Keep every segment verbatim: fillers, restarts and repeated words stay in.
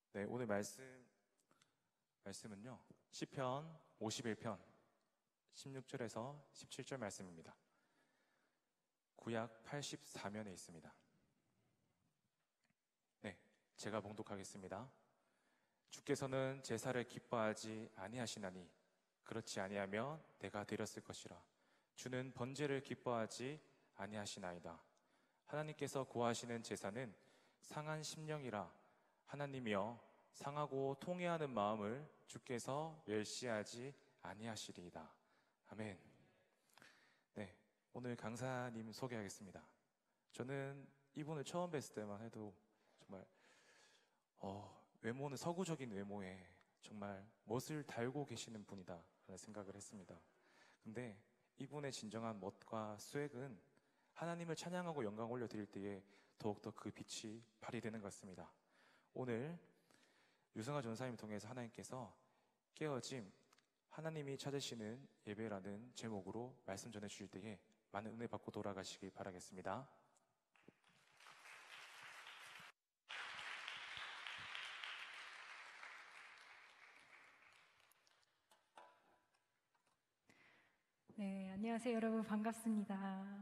네, 오늘 말씀 말씀은요. 시편 오십일 편 십육 절에서 십칠 절 말씀입니다. 구약 팔십사 면에 있습니다. 네, 제가 봉독하겠습니다. 주께서는 제사를 기뻐하지 아니하시나니 그렇지 아니하면 내가 드렸을 것이라. 주는 번제를 기뻐하지 아니하시나이다. 하나님께서 구하시는 제사는 상한 심령이라. 하나님이여, 상하고 통회하는 마음을 주께서 멸시하지 아니하시리이다. 아멘. 네, 오늘 강사님 소개하겠습니다. 저는 이분을 처음 뵀을 때만 해도 정말 어, 외모는 서구적인 외모에 정말 멋을 달고 계시는 분이다 라는 생각을 했습니다. 근데 이분의 진정한 멋과 스웩은 하나님을 찬양하고 영광 올려드릴 때에 더욱더 그 빛이 발휘되는 것 같습니다. 오늘 유승아 전사님 통해서 하나님께서 깨어짐, 하나님이 찾으시는 예배라는 제목으로 말씀 전해주실 때에 많은 은혜 받고 돌아가시길 바라겠습니다. 네, 안녕하세요 여러분, 반갑습니다.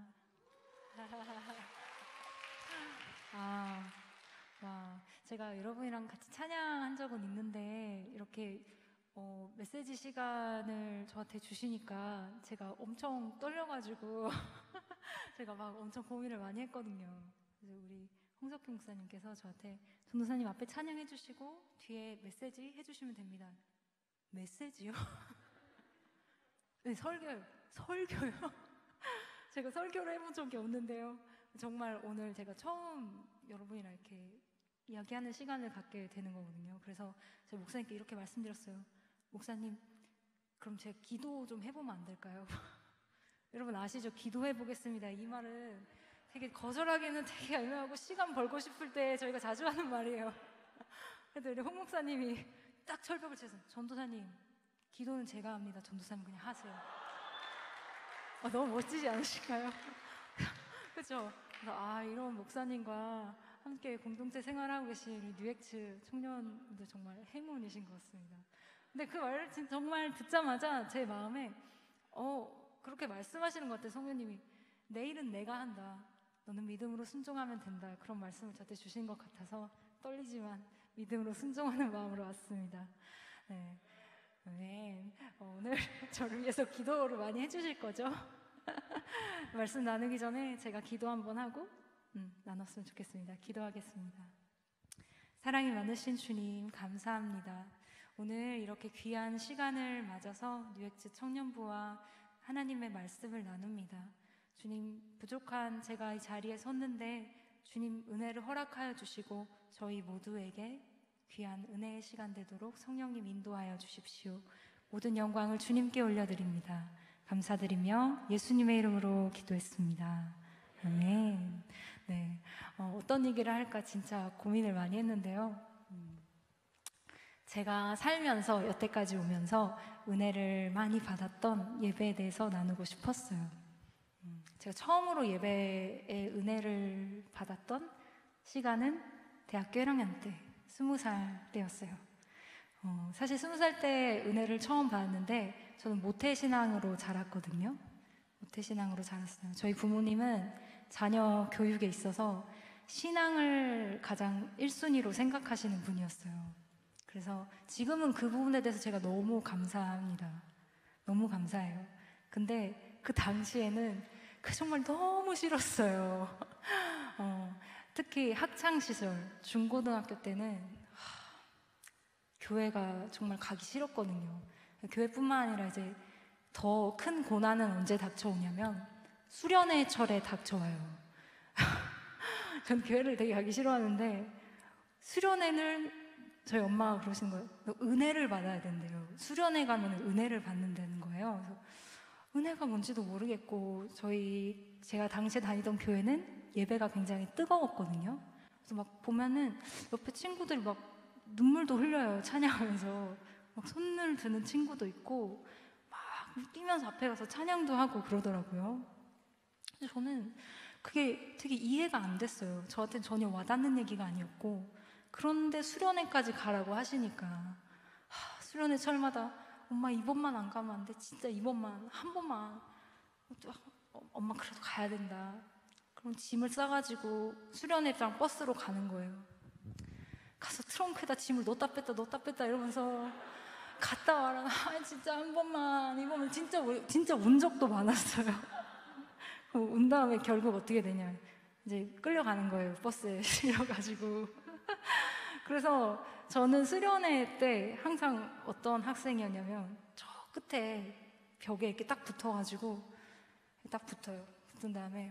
아, 와, 제가 여러분이랑 같이 찬양한 적은 있는데 이렇게 어, 메시지 시간을 저한테 주시니까 제가 엄청 떨려가지고 제가 막 엄청 고민을 많이 했거든요. 그래서 우리 홍석희 목사님께서 저한테 전도사님 앞에 찬양해 주시고 뒤에 메시지 해주시면 됩니다. 메시지요? 네, 설교요. 설교요? 제가 설교를 해본 적이 없는데요. 정말 오늘 제가 처음 여러분이랑 이렇게 이야기하는 시간을 갖게 되는 거거든요. 그래서 제가 목사님께 이렇게 말씀드렸어요. 목사님, 그럼 제가 기도 좀 해보면 안 될까요? 여러분 아시죠? 기도해 보겠습니다. 이 말은 되게 거절하기는 되게 애매하고 시간 벌고 싶을 때 저희가 자주 하는 말이에요. 그래도 우리 홍 목사님이 딱 철벽을 쳐서 전도사님, 기도는 제가 합니다. 전도사님 그냥 하세요. 아, 너무 멋지지 않으실까요? 그렇죠? 그래서 아, 이런 목사님과 함께 공동체 생활하고 계신 우리 뉴엑츠 청년들 정말 행운이신 것 같습니다. 근데 그 말을 정말 듣자마자 제 마음에 어 그렇게 말씀하시는 것 같아요. 성령님이 내일은 내가 한다, 너는 믿음으로 순종하면 된다, 그런 말씀을 저한테 주신 것 같아서 떨리지만 믿음으로 순종하는 마음으로 왔습니다. 네. 네. 어, 오늘 저를 위해서 기도를 많이 해주실 거죠? 말씀 나누기 전에 제가 기도 한번 하고 음, 나눴으면 좋겠습니다. 기도하겠습니다. 사랑이 많으신 주님, 감사합니다. 오늘 이렇게 귀한 시간을 맞아서 뉴엑츠 청년부와 하나님의 말씀을 나눕니다. 주님, 부족한 제가 이 자리에 섰는데 주님 은혜를 허락하여 주시고 저희 모두에게 귀한 은혜의 시간 되도록 성령님 인도하여 주십시오. 모든 영광을 주님께 올려드립니다. 감사드리며 예수님의 이름으로 기도했습니다. 아멘. 네, 어, 어떤 얘기를 할까 진짜 고민을 많이 했는데요. 음, 제가 살면서 여태까지 오면서 은혜를 많이 받았던 예배에 대해서 나누고 싶었어요. 음, 제가 처음으로 예배의 은혜를 받았던 시간은 대학교 일 학년 때 스무 살 때였어요. 어, 사실 스무 살 때 은혜를 처음 받았는데 저는 모태신앙으로 자랐거든요. 모태신앙으로 자랐어요. 저희 부모님은 자녀 교육에 있어서 신앙을 가장 일 순위로 생각하시는 분이었어요. 그래서 지금은 그 부분에 대해서 제가 너무 감사합니다. 너무 감사해요. 근데 그 당시에는 그 정말 너무 싫었어요. 어, 특히 학창시절, 중고등학교 때는 하, 교회가 정말 가기 싫었거든요. 교회뿐만 아니라 이제 더 큰 고난은 언제 닥쳐오냐면 수련회 철에 닥쳐와요. 전 교회를 되게 가기 싫어하는데 수련회는 저희 엄마가 그러시는 거예요. 너 은혜를 받아야 된대요. 수련회 가면 은혜를 받는다는 거예요. 그래서 은혜가 뭔지도 모르겠고 저희 제가 당시에 다니던 교회는 예배가 굉장히 뜨거웠거든요. 그래서 막 보면은 옆에 친구들이 막 눈물도 흘려요. 찬양하면서 막 손을 드는 친구도 있고 막 뛰면서 앞에 가서 찬양도 하고 그러더라고요. 근데 저는 그게 되게 이해가 안 됐어요. 저한테는 전혀 와닿는 얘기가 아니었고 그런데 수련회까지 가라고 하시니까 하, 수련회 철마다 엄마 이번만 안 가면 안 돼. 진짜 이번만 한 번만. 어, 엄마 그래도 가야 된다. 그럼 짐을 싸가지고 수련회장 버스로 가는 거예요. 가서 트렁크에다 짐을 넣었다 뺐다 넣었다 뺐다 이러면서 갔다 와라. 아, 진짜 한 번만 이번만. 진짜 진짜 운 적도 많았어요. 운 다음에 결국 어떻게 되냐, 이제 끌려가는 거예요. 버스에 실려가지고. 그래서 저는 수련회 때 항상 어떤 학생이었냐면 저 끝에 벽에 이렇게 딱 붙어가지고 딱 붙어요. 붙은 다음에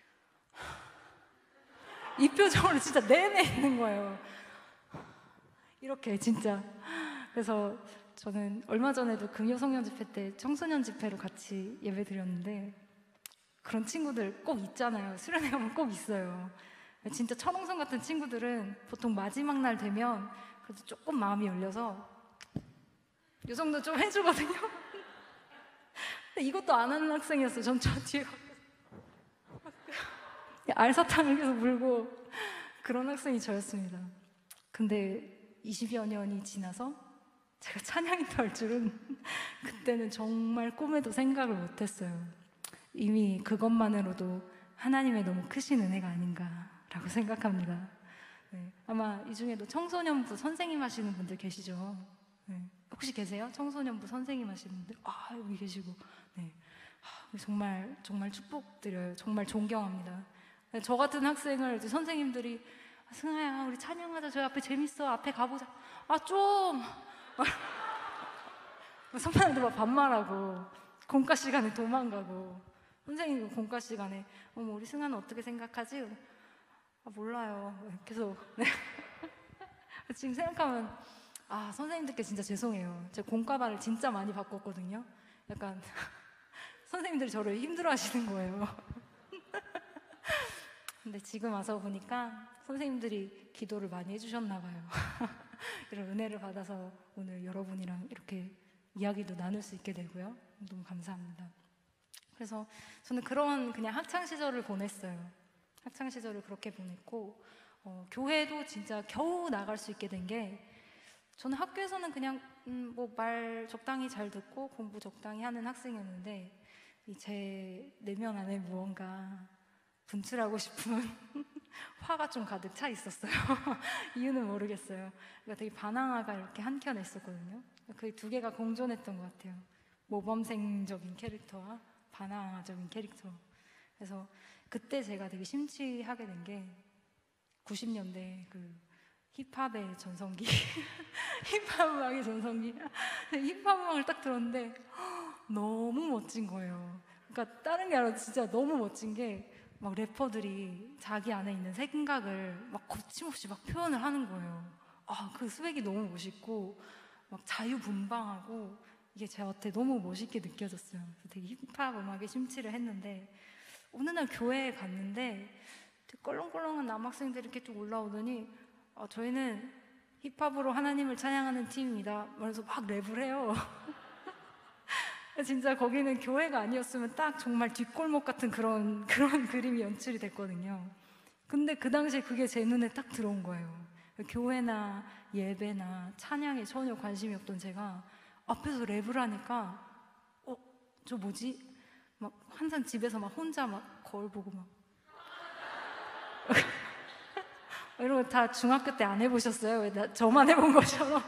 이 표정으로 진짜 내내 있는 거예요. 이렇게 진짜. 그래서 저는 얼마 전에도 금요성년 집회 때 청소년 집회로 같이 예배 드렸는데 그런 친구들 꼭 있잖아요. 수련회 가면 꼭 있어요. 진짜 철옹성 같은 친구들은 보통 마지막 날 되면 그래도 조금 마음이 열려서 이 정도 좀 해주거든요. 근데 이것도 안 하는 학생이었어요. 전 저 뒤에 알사탕을 계속 물고 그런 학생이 저였습니다. 근데 이십여 년이 지나서 제가 찬양인도 할 줄은 그때는 정말 꿈에도 생각을 못했어요. 이미 그것만으로도 하나님의 너무 크신 은혜가 아닌가라고 생각합니다. 네, 아마 이 중에도 청소년부 선생님 하시는 분들 계시죠? 네, 혹시 계세요? 청소년부 선생님 하시는 분들? 아, 여기 계시고. 네, 아, 정말 정말 축복드려요. 정말 존경합니다. 네, 저 같은 학생을 이제 선생님들이 아, 승아야 우리 찬양하자. 저희 앞에 재밌어. 앞에 가보자. 아 좀 선배한테 막 반말하고 공과 시간에 도망가고 선생님 공과 시간에 어머 우리 승아는 어떻게 생각하지? 아 몰라요. 계속 네. 지금 생각하면 아 선생님들께 진짜 죄송해요. 제가 공과반을 진짜 많이 바꿨거든요. 약간 선생님들이 저를 힘들어하시는 거예요. 근데 지금 와서 보니까 선생님들이 기도를 많이 해주셨나 봐요. 이런 은혜를 받아서 오늘 여러분이랑 이렇게 이야기도 나눌 수 있게 되고요. 너무 감사합니다. 그래서 저는 그런 그냥 학창 시절을 보냈어요. 학창 시절을 그렇게 보냈고 어, 교회도 진짜 겨우 나갈 수 있게 된 게 저는 학교에서는 그냥 음, 뭐 말 적당히 잘 듣고 공부 적당히 하는 학생이었는데 이 제 내면 안에 무언가 분출하고 싶은 화가 좀 가득 차 있었어요. 이유는 모르겠어요. 그러니까 되게 반항아가 이렇게 한켠에 있었거든요. 그 두 개가 공존했던 것 같아요. 모범생적인 캐릭터와 반항아적인 캐릭터. 그래서 그때 제가 되게 심취하게 된 게 구십 년대 그 힙합의 전성기 힙합 음악의 전성기 힙합 음악을 딱 들었는데 너무 멋진 거예요. 그러니까 다른 게 아니라 진짜 너무 멋진 게 막 래퍼들이 자기 안에 있는 생각을 막 거침없이 막 표현을 하는 거예요. 아, 그 스웩이 너무 멋있고 막 자유분방하고 이게 저한테 너무 멋있게 느껴졌어요. 그래서 되게 힙합 음악에 심취를 했는데 어느 날 교회에 갔는데 되게 껄렁껄렁한 남학생들이 이렇게 쭉 올라오더니 아, 저희는 힙합으로 하나님을 찬양하는 팀입니다. 그래서 막 랩을 해요. 진짜 거기는 교회가 아니었으면 딱 정말 뒷골목 같은 그런 그런 그림이 연출이 됐거든요. 근데 그 당시에 그게 제 눈에 딱 들어온 거예요. 교회나 예배나 찬양에 전혀 관심이 없던 제가 앞에서 랩을 하니까 어? 저 뭐지? 막 항상 집에서 막 혼자 막 거울 보고 막 이런 거 다 중학교 때 안 해보셨어요? 왜 나, 저만 해본 것처럼.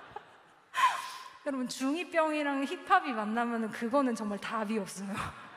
여러분 중이병이랑 힙합이 만나면 그거는 정말 답이 없어요.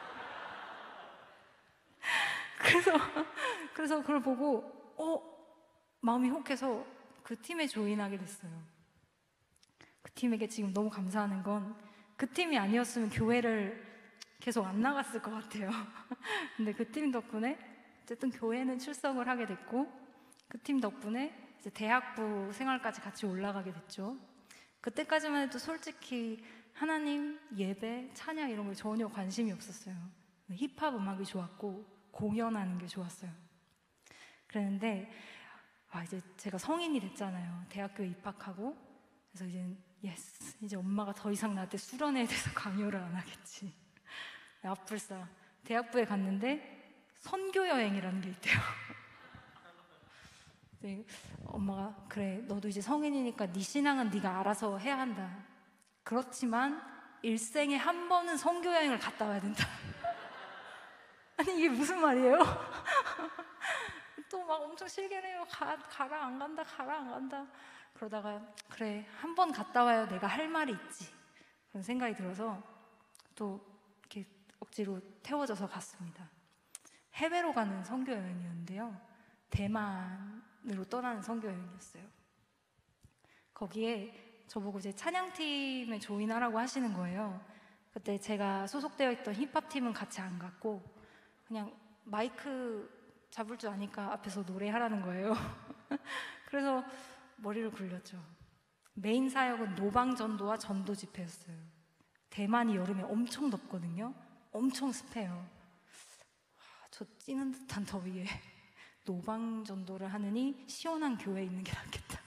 그래서 그래서 그걸 보고 어 마음이 혹해서 그 팀에 조인하게 됐어요. 그 팀에게 지금 너무 감사하는 건 그 팀이 아니었으면 교회를 계속 안 나갔을 것 같아요. 근데 그 팀 덕분에 어쨌든 교회는 출석을 하게 됐고 그 팀 덕분에 이제 대학부 생활까지 같이 올라가게 됐죠. 그때까지만 해도 솔직히 하나님, 예배, 찬양 이런 거 전혀 관심이 없었어요. 힙합 음악이 좋았고 공연하는 게 좋았어요. 그랬는데 아, 이제 제가 성인이 됐잖아요. 대학교에 입학하고 그래서 이제 예스, 이제 엄마가 더 이상 나한테 수련회에 대해서 강요를 안 하겠지. 앞불싸 대학부에 갔는데 선교 여행이라는 게 있대요. 네, 엄마가 그래 너도 이제 성인이니까 네 신앙은 네가 알아서 해야 한다. 그렇지만 일생에 한 번은 선교 여행을 갔다 와야 된다. 아니 이게 무슨 말이에요? 또 막 엄청 실개네요. 가, 가라 안 간다 가라 안 간다. 그러다가 그래 한 번 갔다 와야 내가 할 말이 있지 그런 생각이 들어서 또 이렇게 억지로 태워져서 갔습니다. 해외로 가는 선교 여행이었는데요. 대만으로 떠나는 선교 여행이었어요. 거기에 저보고 이제 찬양팀에 조인하라고 하시는 거예요. 그때 제가 소속되어 있던 힙합팀은 같이 안 갔고 그냥 마이크 잡을 줄 아니까 앞에서 노래하라는 거예요. 그래서 머리를 굴렸죠. 메인 사역은 노방전도와 전도 집회였어요. 대만이 여름에 엄청 덥거든요. 엄청 습해요. 아, 저 찌는 듯한 더위에 노방전도를 하느니 시원한 교회에 있는 게 낫겠다.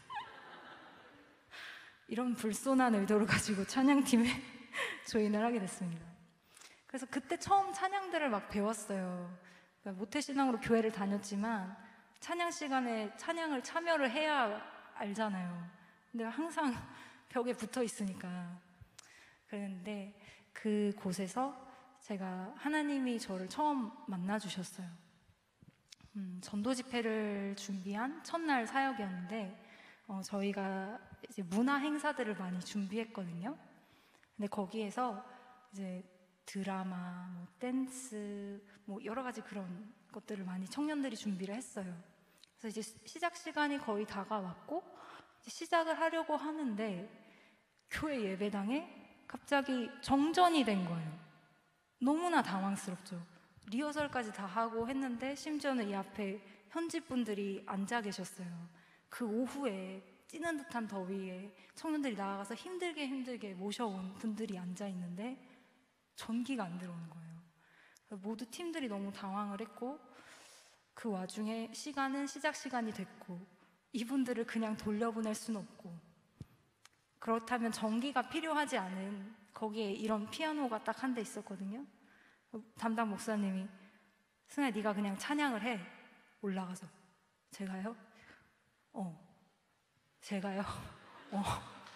이런 불손한 의도를 가지고 찬양팀에 조인을 하게 됐습니다. 그래서 그때 처음 찬양들을 막 배웠어요. 그러니까 모태신앙으로 교회를 다녔지만 찬양 시간에 찬양을 참여를 해야 알잖아요. 근데 항상 벽에 붙어 있으니까. 그랬는데 그곳에서 제가 하나님이 저를 처음 만나주셨어요. 음, 전도 집회를 준비한 첫날 사역이었는데 어, 저희가 이제 문화 행사들을 많이 준비했거든요. 근데 거기에서 이제 드라마, 뭐 댄스, 뭐 여러 가지 그런 것들을 많이 청년들이 준비를 했어요. 그래서 이제 시작 시간이 거의 다가왔고 이제 시작을 하려고 하는데 교회 예배당에 갑자기 정전이 된 거예요. 너무나 당황스럽죠. 리허설까지 다 하고 했는데 심지어는 이 앞에 현지 분들이 앉아 계셨어요. 그 오후에 찌는 듯한 더위에 청년들이 나아가서 힘들게 힘들게 모셔온 분들이 앉아 있는데 전기가 안 들어오는 거예요. 모두 팀들이 너무 당황을 했고 그 와중에 시간은 시작 시간이 됐고 이분들을 그냥 돌려보낼 수는 없고 그렇다면 전기가 필요하지 않은 거기에 이런 피아노가 딱 한 대 있었거든요. 담당 목사님이 승아야 네가 그냥 찬양을 해. 올라가서 제가요? 어 제가요? 어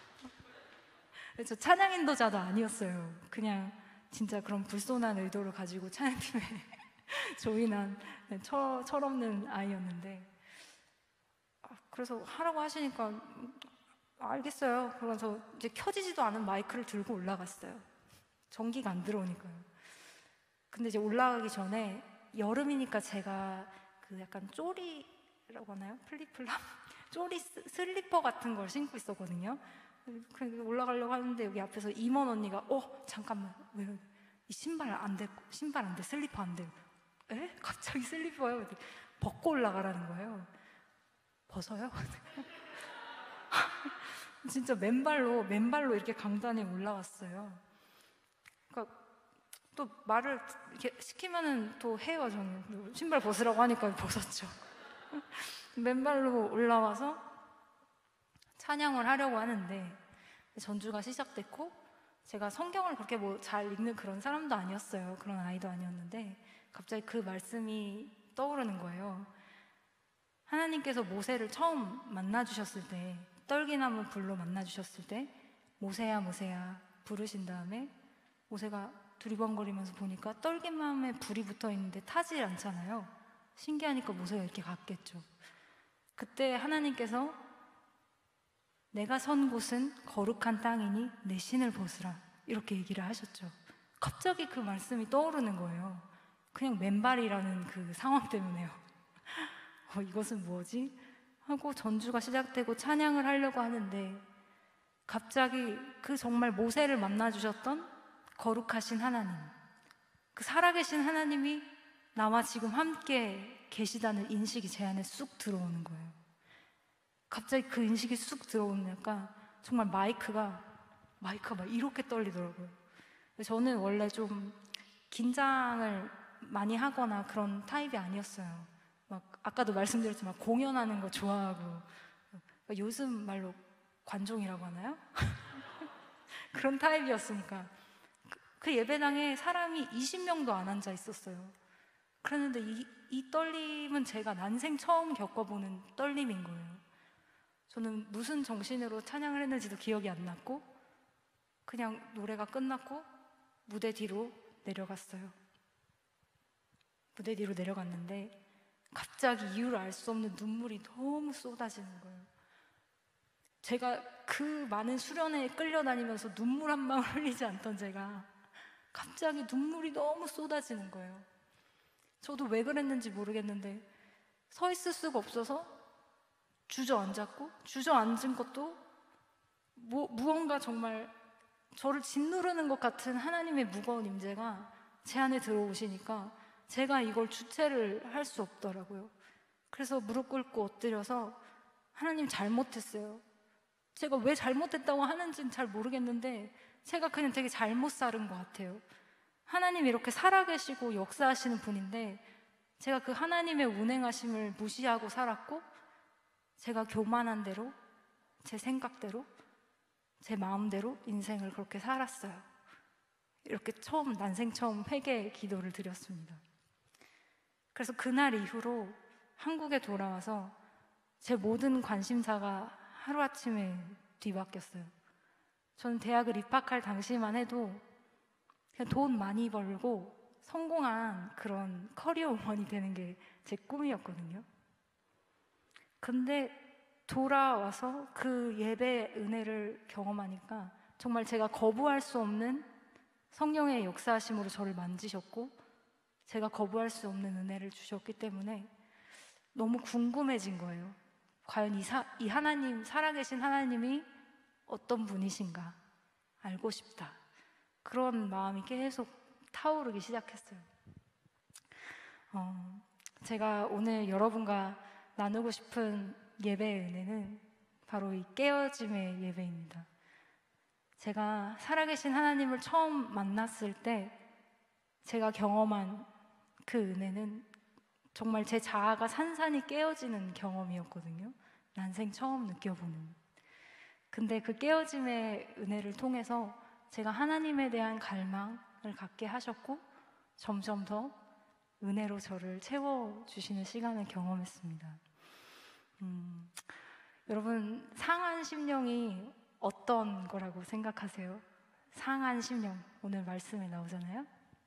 저 찬양 인도자도 아니었어요. 그냥 진짜 그런 불손한 의도를 가지고 찬양팀에 조인한 네, 철, 철없는 아이였는데 아, 그래서 하라고 하시니까 음, 알겠어요. 그러면서 이제 켜지지도 않은 마이크를 들고 올라갔어요. 전기가 안 들어오니까요. 근데 이제 올라가기 전에 여름이니까 제가 그 약간 쪼리라고 하나요? 플리플랍? 쪼리 스- 슬리퍼 같은 걸 신고 있었거든요. 그 올라가려고 하는데 여기 앞에서 임원 언니가 어 잠깐만 왜 이 신발 안 돼? 신발 안 돼? 슬리퍼 안 돼? 에? 갑자기 슬리퍼요? 벗고 올라가라는 거예요. 벗어요? 진짜 맨발로 맨발로 이렇게 강단에 올라왔어요. 그러니까 또 말을 이렇게 시키면은 또 해요. 저는 신발 벗으라고 하니까 벗었죠. 맨발로 올라와서 찬양을 하려고 하는데 전주가 시작됐고 제가 성경을 그렇게 뭐 잘 읽는 그런 사람도 아니었어요. 그런 아이도 아니었는데 갑자기 그 말씀이 떠오르는 거예요. 하나님께서 모세를 처음 만나주셨을 때 떨기나무 불로 만나주셨을 때 모세야 모세야 부르신 다음에 모세가 두리번거리면서 보니까 떨기나무에 불이 붙어 있는데 타지 않잖아요. 신기하니까 모세가 이렇게 갔겠죠. 그때 하나님께서 내가 선 곳은 거룩한 땅이니 내 신을 벗으라 이렇게 얘기를 하셨죠. 갑자기 그 말씀이 떠오르는 거예요. 그냥 맨발이라는 그 상황 때문에요. 어, 이것은 뭐지? 하고 전주가 시작되고 찬양을 하려고 하는데 갑자기 그 정말 모세를 만나주셨던 거룩하신 하나님, 그 살아계신 하나님이 나와 지금 함께 계시다는 인식이 제 안에 쑥 들어오는 거예요. 갑자기 그 인식이 쑥 들어오니까 정말 마이크가 마이크가 막 이렇게 떨리더라고요. 저는 원래 좀 긴장을 많이 하거나 그런 타입이 아니었어요. 막 아까도 말씀드렸지만 공연하는 거 좋아하고 요즘 말로 관종이라고 하나요? 그런 타입이었으니까 그, 그 예배당에 사람이 이십 명도 안 앉아 있었어요. 그랬는데 이, 이 떨림은 제가 난생 처음 겪어보는 떨림인 거예요. 저는 무슨 정신으로 찬양을 했는지도 기억이 안 났고 그냥 노래가 끝났고 무대 뒤로 내려갔어요. 무대 뒤로 내려갔는데 갑자기 이유를 알 수 없는 눈물이 너무 쏟아지는 거예요. 제가 그 많은 수련회에 끌려다니면서 눈물 한 방울 흘리지 않던 제가 갑자기 눈물이 너무 쏟아지는 거예요. 저도 왜 그랬는지 모르겠는데 서 있을 수가 없어서 주저앉았고 주저앉은 것도 뭐, 무언가 정말 저를 짓누르는 것 같은 하나님의 무거운 임재가 제 안에 들어오시니까 제가 이걸 주체를 할 수 없더라고요. 그래서 무릎 꿇고 엎드려서 하나님 잘못했어요. 제가 왜 잘못했다고 하는지는 잘 모르겠는데 제가 그냥 되게 잘못 살은 것 같아요. 하나님이 이렇게 살아계시고 역사하시는 분인데 제가 그 하나님의 운행하심을 무시하고 살았고 제가 교만한 대로 제 생각대로 제 마음대로 인생을 그렇게 살았어요. 이렇게 처음 난생 처음 회개 기도를 드렸습니다. 그래서 그날 이후로 한국에 돌아와서 제 모든 관심사가 하루아침에 뒤바뀌었어요. 저는 대학을 입학할 당시만 해도 그냥 돈 많이 벌고 성공한 그런 커리어 우먼이 되는 게 제 꿈이었거든요. 근데 돌아와서 그 예배 은혜를 경험하니까 정말 제가 거부할 수 없는 성령의 역사하심으로 저를 만지셨고 제가 거부할 수 없는 은혜를 주셨기 때문에 너무 궁금해진 거예요. 과연 이, 사, 이 하나님, 살아계신 하나님이 어떤 분이신가 알고 싶다. 그런 마음이 계속 타오르기 시작했어요. 어, 제가 오늘 여러분과 나누고 싶은 예배의 은혜는 바로 이 깨어짐의 예배입니다. 제가 살아계신 하나님을 처음 만났을 때 제가 경험한 그 은혜는 정말 제 자아가 산산이 깨어지는 경험이었거든요. 난생 처음 느껴보는. 근데 그 깨어짐의 은혜를 통해서 제가 하나님에 대한 갈망을 갖게 하셨고 점점 더 은혜로 저를 채워주시는 시간을 경험했습니다. 음, 여러분 상한 심령이 어떤 거라고 생각하세요? 상한 심령, 오늘 말씀에 나오잖아요.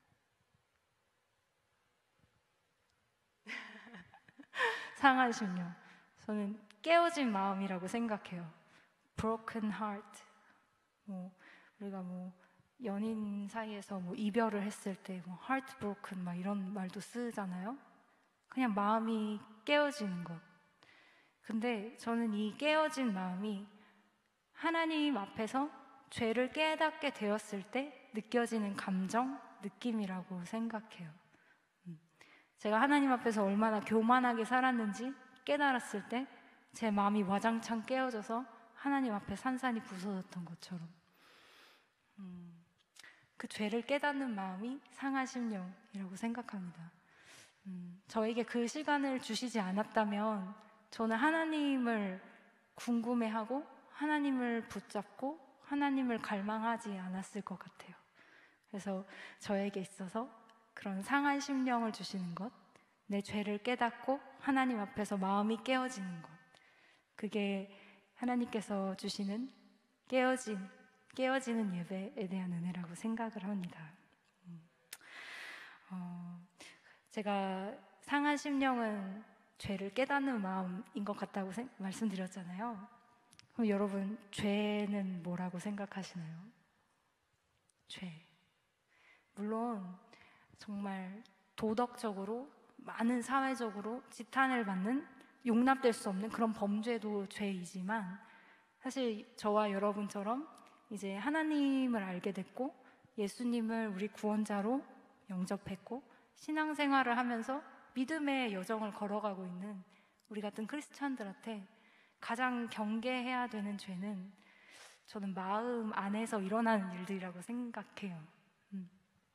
상한 심령, 저는 깨어진 마음이라고 생각해요. broken heart. 뭐 우리가 뭐 연인 사이에서 뭐 이별을 했을 때 뭐 heartbroken 막 이런 말도 쓰잖아요. 그냥 마음이 깨어지는 것. 근데 저는 이 깨어진 마음이 하나님 앞에서 죄를 깨닫게 되었을 때 느껴지는 감정, 느낌이라고 생각해요. 제가 하나님 앞에서 얼마나 교만하게 살았는지 깨달았을 때 제 마음이 와장창 깨어져서 하나님 앞에 산산이 부서졌던 것처럼 음, 그 죄를 깨닫는 마음이 상한 심령이라고 생각합니다. 음, 저에게 그 시간을 주시지 않았다면 저는 하나님을 궁금해하고 하나님을 붙잡고 하나님을 갈망하지 않았을 것 같아요. 그래서 저에게 있어서 그런 상한 심령을 주시는 것, 내 죄를 깨닫고 하나님 앞에서 마음이 깨어지는 것, 그게 하나님께서 주시는 깨어진, 깨어지는 예배에 대한 은혜라고 생각을 합니다. 음. 어, 제가 상한 심령은 죄를 깨닫는 마음인 것 같다고 생, 말씀드렸잖아요. 그럼 여러분, 죄는 뭐라고 생각하시나요? 죄. 물론 정말 도덕적으로 많은 사회적으로 지탄을 받는 용납될 수 없는 그런 범죄도 죄이지만 사실 저와 여러분처럼 이제 하나님을 알게 됐고 예수님을 우리 구원자로 영접했고 신앙생활을 하면서 믿음의 여정을 걸어가고 있는 우리 같은 크리스찬들한테 가장 경계해야 되는 죄는 저는 마음 안에서 일어나는 일들이라고 생각해요. 음.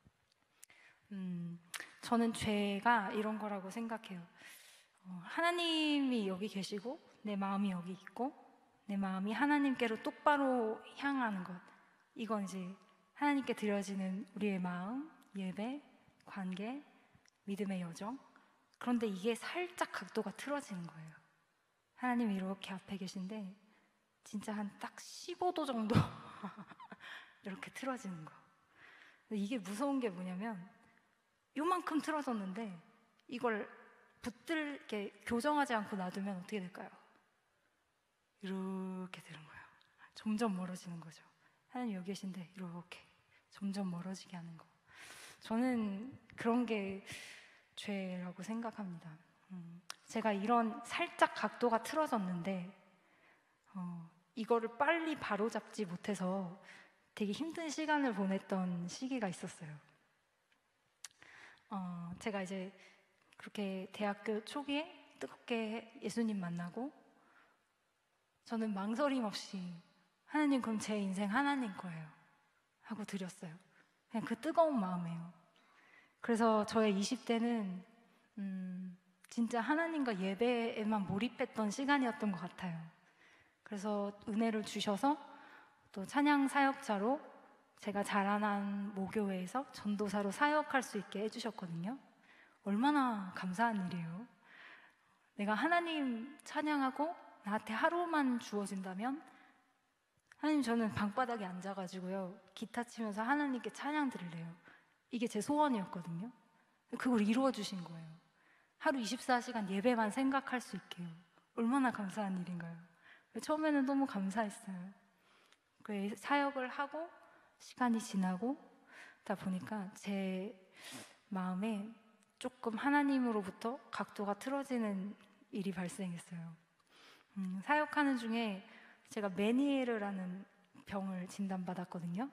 음, 저는 죄가 이런 거라고 생각해요. 어, 하나님이 여기 계시고 내 마음이 여기 있고 내 마음이 하나님께로 똑바로 향하는 것, 이건 이제 하나님께 드려지는 우리의 마음, 예배, 관계, 믿음의 여정, 그런데 이게 살짝 각도가 틀어지는 거예요. 하나님이 이렇게 앞에 계신데 진짜 한 딱 십오 도 정도 이렇게 틀어지는 거. 이게 무서운 게 뭐냐면 요만큼 틀어졌는데 이걸 붙들게 교정하지 않고 놔두면 어떻게 될까요? 이렇게 되는 거예요. 점점 멀어지는 거죠. 하나님 여기 계신데 이렇게 점점 멀어지게 하는 거. 저는 그런 게 죄라고 생각합니다. 음, 제가 이런 살짝 각도가 틀어졌는데 어, 이거를 빨리 바로잡지 못해서 되게 힘든 시간을 보냈던 시기가 있었어요. 어, 제가 이제 그렇게 대학교 초기에 뜨겁게 예수님 만나고 저는 망설임 없이 하나님 그럼 제 인생 하나님 거예요 하고 드렸어요. 그냥 그 뜨거운 마음이에요. 그래서 저의 이십 대는 음, 진짜 하나님과 예배에만 몰입했던 시간이었던 것 같아요. 그래서 은혜를 주셔서 또 찬양 사역자로 제가 자라난 모교회에서 전도사로 사역할 수 있게 해주셨거든요. 얼마나 감사한 일이에요. 내가 하나님 찬양하고 나한테 하루만 주어진다면 하나님 저는 방바닥에 앉아가지고요 기타 치면서 하나님께 찬양 드릴래요. 이게 제 소원이었거든요. 그걸 이루어 주신 거예요. 하루 이십사 시간 예배만 생각할 수 있게요. 얼마나 감사한 일인가요? 처음에는 너무 감사했어요. 그 사역을 하고 시간이 지나고 다 보니까 제 마음에 조금 하나님으로부터 각도가 틀어지는 일이 발생했어요. 음, 사역하는 중에 제가 메니에르라는 병을 진단받았거든요.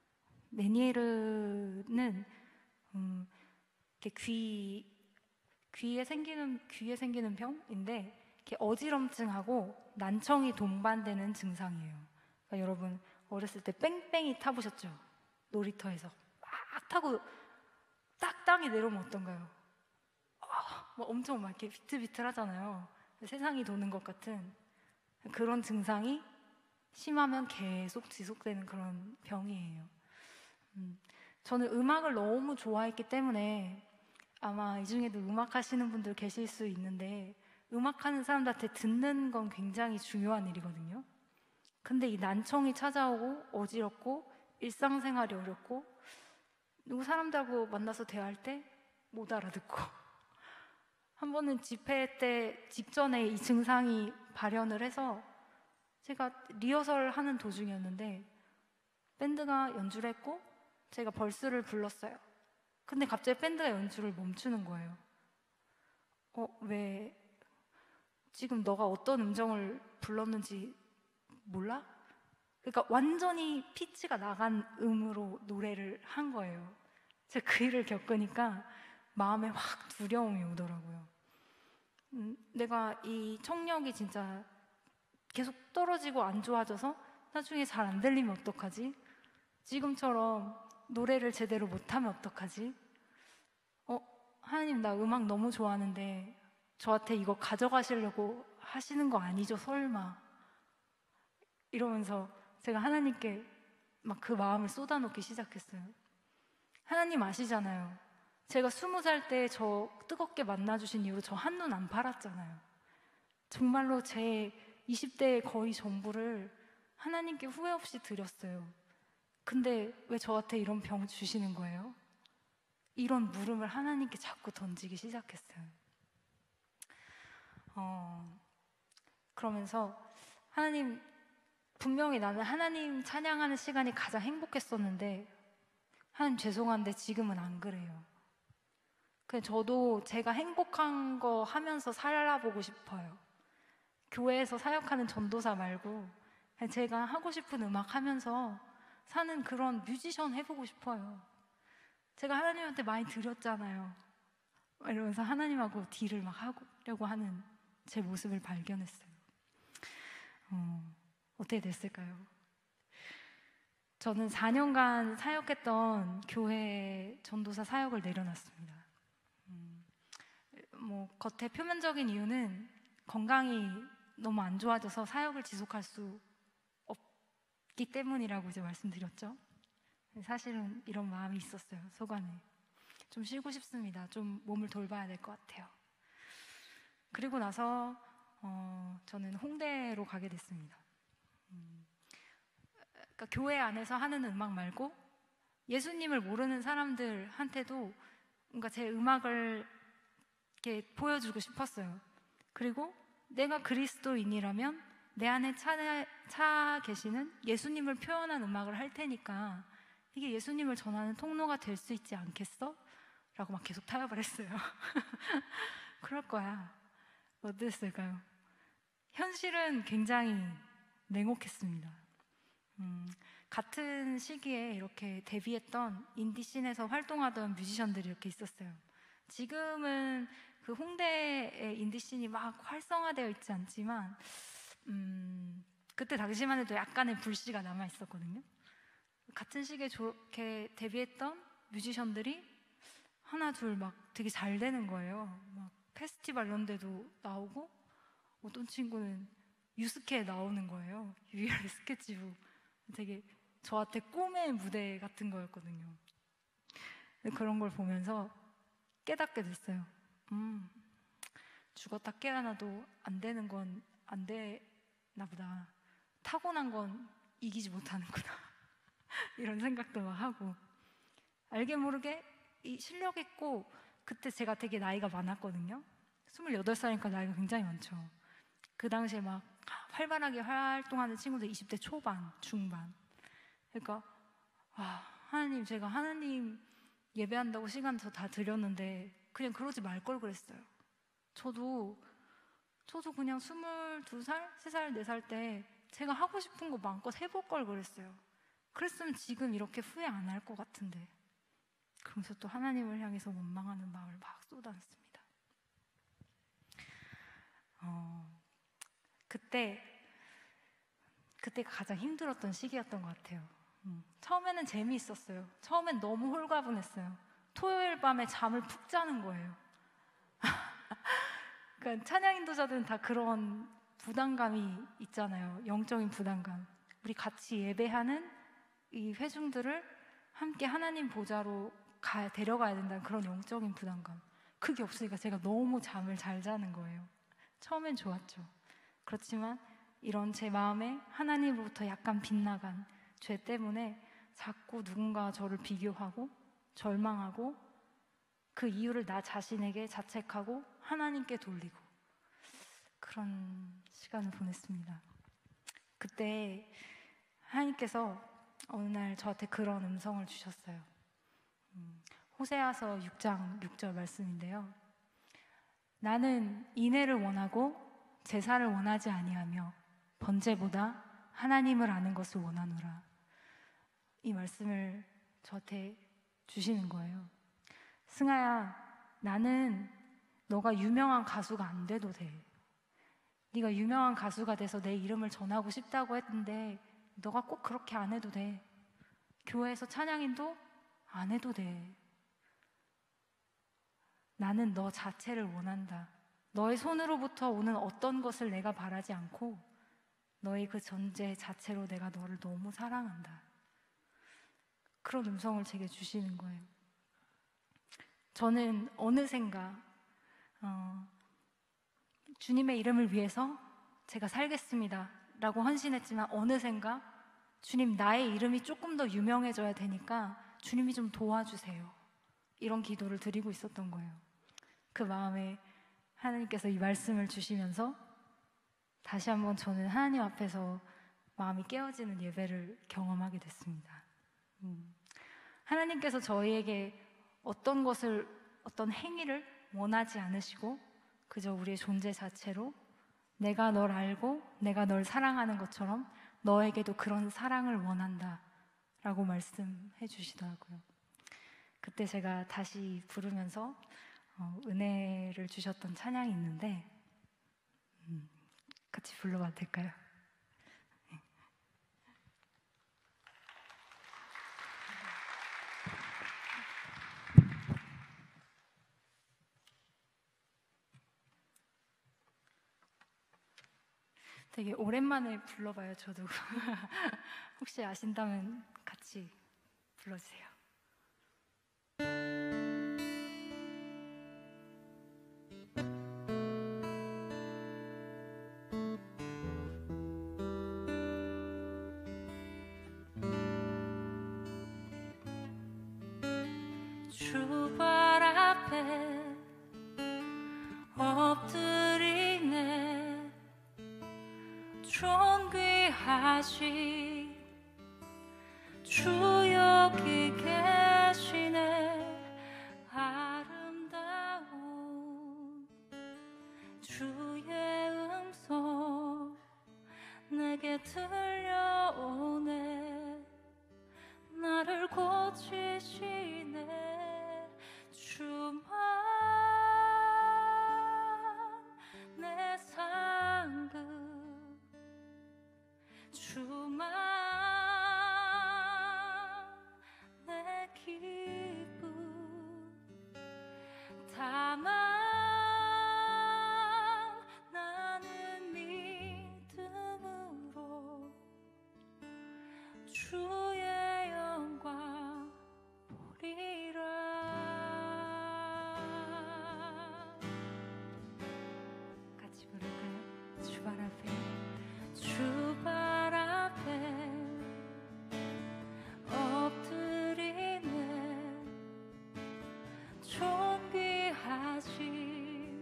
메니에르는 음, 이렇게 귀 귀에 생기는 귀에 생기는 병인데 이렇게 어지럼증하고 난청이 동반되는 증상이에요. 그러니까 여러분 어렸을 때 뺑뺑이 타보셨죠? 놀이터에서 막 타고 딱 땅에 내려오면 어떤가요? 아, 막 엄청 막 이렇게 비틀비틀하잖아요. 세상이 도는 것 같은 그런 증상이 심하면 계속 지속되는 그런 병이에요. 음, 저는 음악을 너무 좋아했기 때문에 아마 이 중에도 음악 하시는 분들 계실 수 있는데 음악하는 사람들한테 듣는 건 굉장히 중요한 일이거든요. 근데 이 난청이 찾아오고 어지럽고 일상생활이 어렵고 누구 사람들하고 만나서 대화할 때 못 알아듣고 한 번은 집회 때 직전에 이 증상이 발현을 해서 제가 리허설 하는 도중이었는데 밴드가 연주를 했고 제가 벌스를 불렀어요. 근데 갑자기 밴드가 연주를 멈추는 거예요. 어, 왜 지금 너가 어떤 음정을 불렀는지 몰라? 그러니까 완전히 피치가 나간 음으로 노래를 한 거예요. 제가 그 일을 겪으니까 마음에 확 두려움이 오더라고요. 음, 내가 이 청력이 진짜 계속 떨어지고 안 좋아져서 나중에 잘 안 들리면 어떡하지? 지금처럼 노래를 제대로 못하면 어떡하지? 어, 하나님 나 음악 너무 좋아하는데 저한테 이거 가져가시려고 하시는 거 아니죠? 설마 이러면서 제가 하나님께 막 그 마음을 쏟아놓기 시작했어요. 하나님 아시잖아요. 제가 스무 살 때 저 뜨겁게 만나주신 이후로 저 한눈 안 팔았잖아요. 정말로 제 이십 대의 거의 전부를 하나님께 후회 없이 드렸어요. 근데 왜 저한테 이런 병 주시는 거예요? 이런 물음을 하나님께 자꾸 던지기 시작했어요. 어, 그러면서 하나님, 분명히 나는 하나님 찬양하는 시간이 가장 행복했었는데 하나님 죄송한데 지금은 안 그래요. 그냥 저도 제가 행복한 거 하면서 살아보고 싶어요. 교회에서 사역하는 전도사 말고 그냥 제가 하고 싶은 음악 하면서 사는 그런 뮤지션 해보고 싶어요. 제가 하나님한테 많이 드렸잖아요. 이러면서 하나님하고 딜을 막 하려고 하는 제 모습을 발견했어요. 어, 어떻게 됐을까요? 저는 사 년간 사역했던 교회 전도사 사역을 내려놨습니다. 음, 뭐 겉에 표면적인 이유는 건강이 너무 안 좋아져서 사역을 지속할 수 없기 때문이라고 이제 말씀드렸죠. 사실은 이런 마음이 있었어요. 속안에 좀 쉬고 싶습니다. 좀 몸을 돌봐야 될 것 같아요. 그리고 나서 어, 저는 홍대로 가게 됐습니다. 음, 그러니까 교회 안에서 하는 음악 말고 예수님을 모르는 사람들한테도 뭔가 제 음악을 이렇게 보여주고 싶었어요. 그리고 내가 그리스도인이라면 내 안에 차, 차 계시는 예수님을 표현한 음악을 할 테니까 이게 예수님을 전하는 통로가 될 수 있지 않겠어? 라고 막 계속 타협을 했어요. 그럴 거야. 어땠을까요? 현실은 굉장히 냉혹했습니다. 음, 같은 시기에 이렇게 데뷔했던 인디씬에서 활동하던 뮤지션들이 이렇게 있었어요. 지금은 그 홍대의 인디씬이 막 활성화되어 있지 않지만 음, 그때 당시만 해도 약간의 불씨가 남아 있었거든요. 같은 시기에 저렇게 데뷔했던 뮤지션들이 하나 둘 막 되게 잘 되는 거예요. 막 페스티벌 이런 데도 나오고 어떤 친구는 유스케에 나오는 거예요. 유일의 스케치북. 되게 저한테 꿈의 무대 같은 거였거든요. 그런 걸 보면서 깨닫게 됐어요. 음, 죽었다 깨어나도 안 되는 건 안 되나 보다. 타고난 건 이기지 못하는구나. 이런 생각도 막 하고, 알게 모르게 이 실력 있고, 그때 제가 되게 나이가 많았거든요. 스물여덟 살이니까 나이가 굉장히 많죠. 그 당시에 막 활발하게 활동하는 친구들 이십 대 초반, 중반. 그러니까 와, 하나님, 제가 하나님 예배한다고 시간 저 다 드렸는데 그냥 그러지 말 걸 그랬어요. 저도 저도 그냥 스물두 살, 세 살, 네 살 때 제가 하고 싶은 거 마음껏 해볼 걸 그랬어요. 그랬으면 지금 이렇게 후회 안 할 것 같은데. 그러면서 또 하나님을 향해서 원망하는 마음을 막 쏟아냈습니다. 어, 그때 그때가 가장 힘들었던 시기였던 것 같아요. 음, 처음에는 재미있었어요. 처음엔 너무 홀가분했어요. 토요일 밤에 잠을 푹 자는 거예요. 그러니까 찬양 인도자들은 다 그런 부담감이 있잖아요. 영적인 부담감. 우리 같이 예배하는 이 회중들을 함께 하나님 보좌로 가, 데려가야 된다는 그런 영적인 부담감. 그게 없으니까 제가 너무 잠을 잘 자는 거예요. 처음엔 좋았죠. 그렇지만 이런 제 마음에 하나님으로부터 약간 빗나간 죄 때문에 자꾸 누군가 저를 비교하고 절망하고 그 이유를 나 자신에게 자책하고 하나님께 돌리고 그런 시간을 보냈습니다. 그때 하나님께서 어느 날 저한테 그런 음성을 주셨어요. 음, 호세아서 육 장 육 절 말씀인데요. 나는 인애를 원하고 제사를 원하지 아니하며 번제보다 하나님을 아는 것을 원하노라. 이 말씀을 저한테 주시는 거예요. 승아야, 나는 너가 유명한 가수가 안 돼도 돼. 네가 유명한 가수가 돼서 내 이름을 전하고 싶다고 했는데 너가 꼭 그렇게 안 해도 돼. 교회에서 찬양인도 안 해도 돼. 나는 너 자체를 원한다. 너의 손으로부터 오는 어떤 것을 내가 바라지 않고 너의 그 존재 자체로 내가 너를 너무 사랑한다. 그런 음성을 제게 주시는 거예요. 저는 어느샌가 어, 주님의 이름을 위해서 제가 살겠습니다 라고 헌신했지만 어느샌가 주님, 나의 이름이 조금 더 유명해져야 되니까 주님이 좀 도와주세요. 이런 기도를 드리고 있었던 거예요. 그 마음에 하나님께서 이 말씀을 주시면서 다시 한번 저는 하나님 앞에서 마음이 깨어지는 예배를 경험하게 됐습니다. 음. 하나님께서 저희에게 어떤 것을, 어떤 행위를 원하지 않으시고 그저 우리의 존재 자체로 내가 널 알고 내가 널 사랑하는 것처럼 너에게도 그런 사랑을 원한다 라고 말씀해 주시더라고요. 그때 제가 다시 부르면서 어, 은혜를 주셨던 찬양이 있는데 음, 같이 불러봐도 될까요? 되게 오랜만에 불러봐요, 저도. 혹시 아신다면 같이 불러주세요. 주 발 앞에 엎드리네. 존귀하신 주 여기 계시네. 아름다운 주의 음성 내게 들려오네. 나를 고치시네. 주만 내 상급, 주만 내 기쁨. 다만 나는 믿음으로 주의 영광 보리라. 같이 부를까요? 주 발 앞에, 주 발 앞에 엎드리네. 존귀하신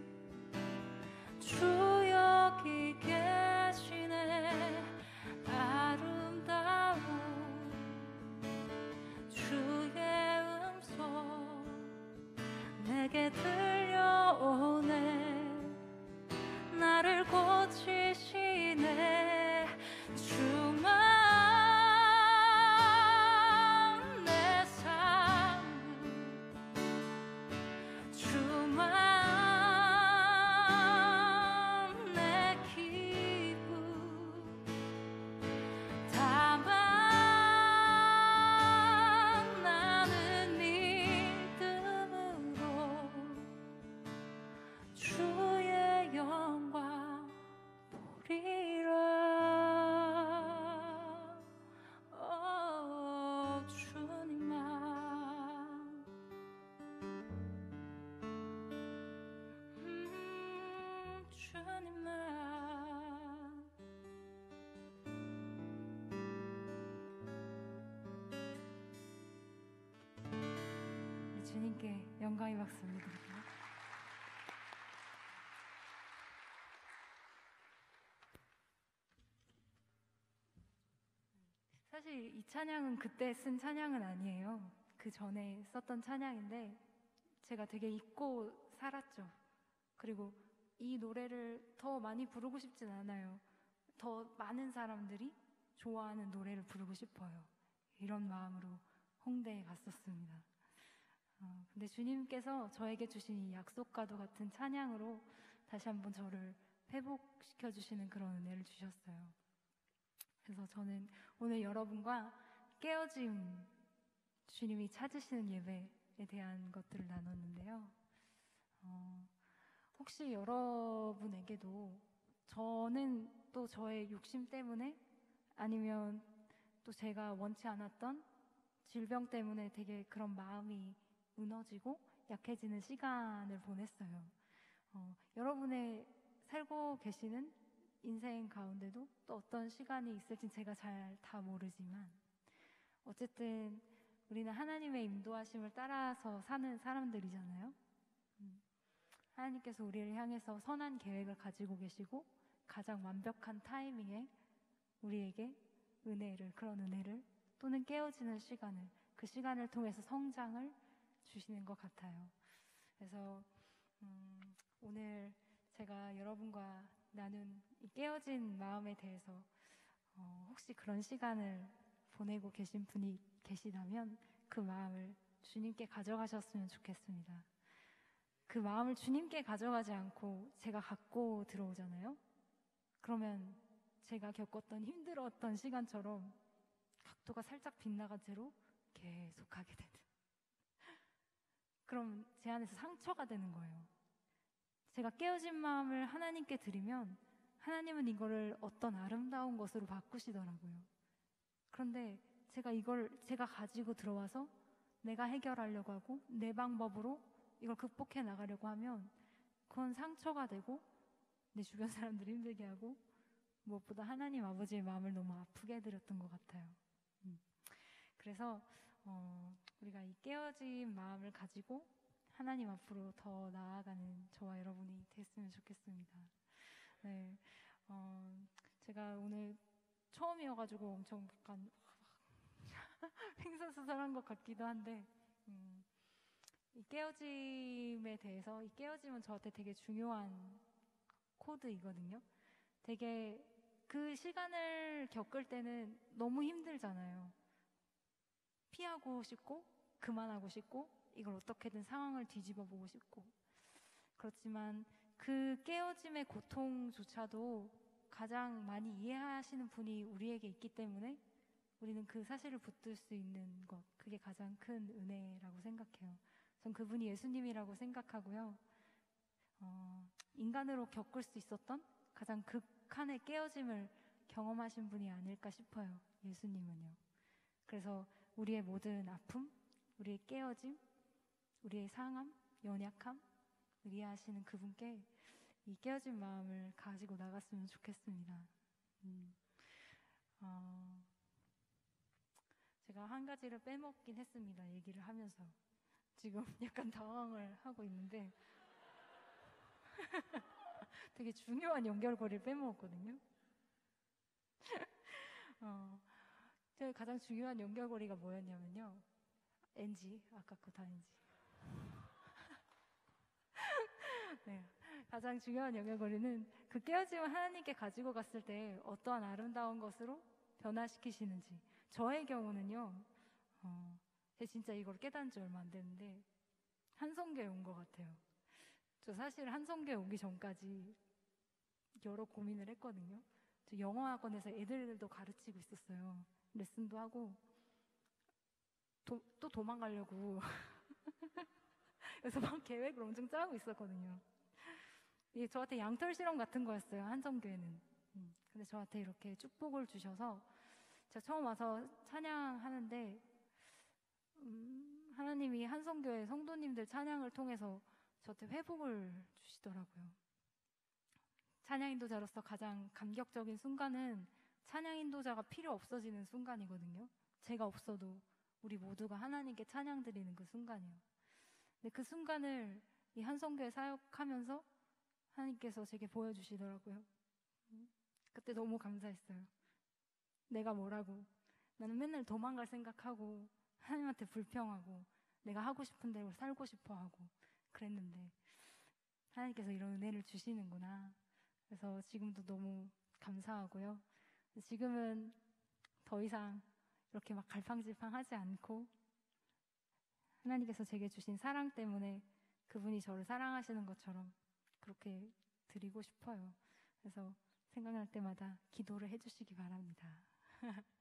주 여기 계시네. 아름다운 주의 음성 내게 들려오네. 나를 고치시네. 주만 내 삶, 주만 내 기쁨. 다만 나는 믿음으로 주의 영광 보리라. 오, 주님만, 음, 주님만. 네, 주님께 영광의 박수 올려드릴게요. 사실 이 찬양은 그때 쓴 찬양은 아니에요. 그 전에 썼던 찬양인데 제가 되게 잊고 살았죠. 그리고 이 노래를 더 많이 부르고 싶진 않아요. 더 많은 사람들이 좋아하는 노래를 부르고 싶어요. 이런 마음으로 홍대에 갔었습니다. 어, 근데 주님께서 저에게 주신 이 약속과도 같은 찬양으로 다시 한번 저를 회복시켜 주시는 그런 은혜를 주셨어요. 그래서 저는 오늘 여러분과 깨어짐, 주님이 찾으시는 예배에 대한 것들을 나눴는데요. 어, 혹시 여러분에게도 저는 또 저의 욕심 때문에 아니면 또 제가 원치 않았던 질병 때문에 되게 그런 마음이 무너지고 약해지는 시간을 보냈어요. 어, 여러분의 살고 계시는 인생 가운데도 또 어떤 시간이 있을지 제가 잘 다 모르지만 어쨌든 우리는 하나님의 인도하심을 따라서 사는 사람들이잖아요. 음, 하나님께서 우리를 향해서 선한 계획을 가지고 계시고 가장 완벽한 타이밍에 우리에게 은혜를, 그런 은혜를 또는 깨어지는 시간을, 그 시간을 통해서 성장을 주시는 것 같아요. 그래서 음, 오늘 제가 여러분과 나눈 이 깨어진 마음에 대해서 어, 혹시 그런 시간을 보내고 계신 분이 계시다면 그 마음을 주님께 가져가셨으면 좋겠습니다. 그 마음을 주님께 가져가지 않고 제가 갖고 들어오잖아요. 그러면 제가 겪었던 힘들었던 시간처럼 각도가 살짝 빗나간 채로 계속 가게 되는, 그럼 제 안에서 상처가 되는 거예요. 제가 깨어진 마음을 하나님께 드리면 하나님은 이거를 어떤 아름다운 것으로 바꾸시더라고요. 그런데 제가 이걸 제가 가지고 들어와서 내가 해결하려고 하고 내 방법으로 이걸 극복해 나가려고 하면 그건 상처가 되고 내 주변 사람들이 힘들게 하고 무엇보다 하나님 아버지의 마음을 너무 아프게 해드렸던 것 같아요. 음. 그래서 어, 우리가 이 깨어진 마음을 가지고 하나님 앞으로 더 나아가는 저와 여러분이 됐으면 좋겠습니다. 네, 어, 제가 오늘 처음이어가지고 엄청 약간 횡설수설한 것 같기도 한데, 음, 이 깨어짐에 대해서, 이 깨어짐은 저한테 되게 중요한 코드이거든요. 되게 그 시간을 겪을 때는 너무 힘들잖아요. 피하고 싶고, 그만하고 싶고, 이걸 어떻게든 상황을 뒤집어 보고 싶고. 그렇지만 그 깨어짐의 고통조차도 가장 많이 이해하시는 분이 우리에게 있기 때문에 우리는 그 사실을 붙들 수 있는 것, 그게 가장 큰 은혜라고 생각해요. 전 그분이 예수님이라고 생각하고요. 어, 인간으로 겪을 수 있었던 가장 극한의 깨어짐을 경험하신 분이 아닐까 싶어요. 예수님은요. 그래서 우리의 모든 아픔, 우리의 깨어짐, 우리의 상함, 연약함, 이해하시는 그분께 이 깨어진 마음을 가지고 나갔으면 좋겠습니다. 음, 어, 제가 한 가지를 빼먹긴 했습니다. 얘기를 하면서. 지금 약간 당황을 하고 있는데 되게 중요한 연결고리를 빼먹었거든요. 어, 제가 가장 중요한 연결고리가 뭐였냐면요. 엔지, 아까 그 다 엔지. 네, 가장 중요한 연결고리는 그 깨어짐을 하나님께 가지고 갔을 때 어떠한 아름다운 것으로 변화시키시는지. 저의 경우는요, 어, 제가 진짜 이걸 깨달은 지 얼마 안 됐는데 한성교에 온 것 같아요. 저 사실 한성교에 오기 전까지 여러 고민을 했거든요. 저 영어학원에서 애들도 가르치고 있었어요. 레슨도 하고 도, 또 도망가려고 그래서 막 계획을 엄청 짜고 있었거든요. 이게 저한테 양털 실험 같은 거였어요. 한성교회는. 음, 근데 저한테 이렇게 축복을 주셔서 제가 처음 와서 찬양하는데 음, 하나님이 한성교회 성도님들 찬양을 통해서 저한테 회복을 주시더라고요. 찬양 인도자로서 가장 감격적인 순간은 찬양 인도자가 필요 없어지는 순간이거든요. 제가 없어도 우리 모두가 하나님께 찬양 드리는 그 순간이에요. 근데 그 순간을 이 한성교회 사역하면서 하나님께서 제게 보여주시더라고요. 그때 너무 감사했어요. 내가 뭐라고, 나는 맨날 도망갈 생각하고 하나님한테 불평하고 내가 하고 싶은 대로 살고 싶어 하고 그랬는데 하나님께서 이런 은혜를 주시는구나. 그래서 지금도 너무 감사하고요. 지금은 더 이상 이렇게 막 갈팡질팡하지 않고 하나님께서 제게 주신 사랑 때문에 그분이 저를 사랑하시는 것처럼 그렇게 드리고 싶어요. 그래서 생각날 때마다 기도를 해주시기 바랍니다.